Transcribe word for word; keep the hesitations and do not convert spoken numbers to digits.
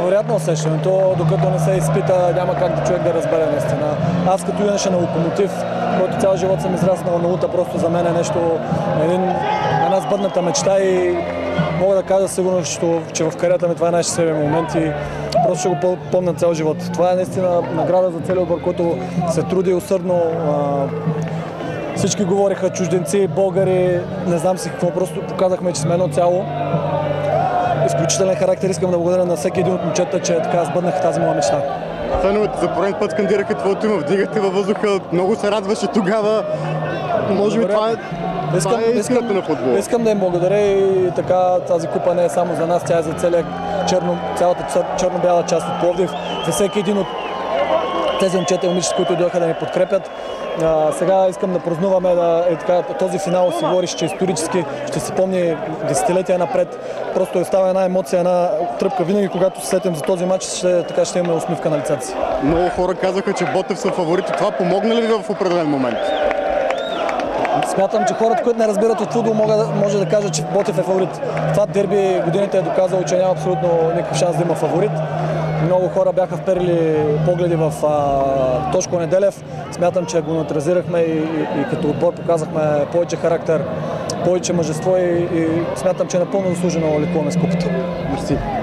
невероятно усещане. То, докато не се изпита, няма как да човек да разбере наистина. Аз като юноша на Локомотив, който цял живот съм израснал на Ута, просто за мен е нещо, един, една сбъдната мечта и мога да кажа сигурно, че в кариерата ми това е най-щастливия момент и просто ще го помня цял живот. Това е наистина награда за целия отбор, който се труди усърдно. Всички говориха чужденци, българи, не знам си какво, просто показахме, че сме едно цяло. Изключителен характер, искам да благодаря на всеки един от момчета, че така сбъднаха тази моя мечта. Феновете за пореден път скандираха твоето име, вдигахте във въздуха, много се радваше тогава. Може би това е, искам, това е искането на футбола. Искам да им благодаря и така тази купа не е само за нас, тя е за целия черно, цялата черно-бяла част от Пловдив, за всеки един от тези момчета и момичета, които дойдоха да ни подкрепят. А, сега искам да празнуваме да, е, така, този финал си говориш, че исторически ще се помни десетилетия напред. Просто остава една емоция, една тръпка. Винаги, когато се сетим за този матч, ще, така ще имаме усмивка на лицата си. Много хора казаха, че Ботев са фаворити. Това помогна ли ви в определен момент? Смятам, че хората, които не разбират от футбол, може да кажат, че Ботев е фаворит. Това дерби годините е доказало, че няма абсолютно никакъв шанс да има фаворит. Много хора бяха вперили погледи в а, Тошко Неделев. Смятам, че го неутрализирахме и, и, и като отбор показахме повече характер, повече мъжество и, и смятам, че е напълно заслужено лекуваме с купата. Мерси.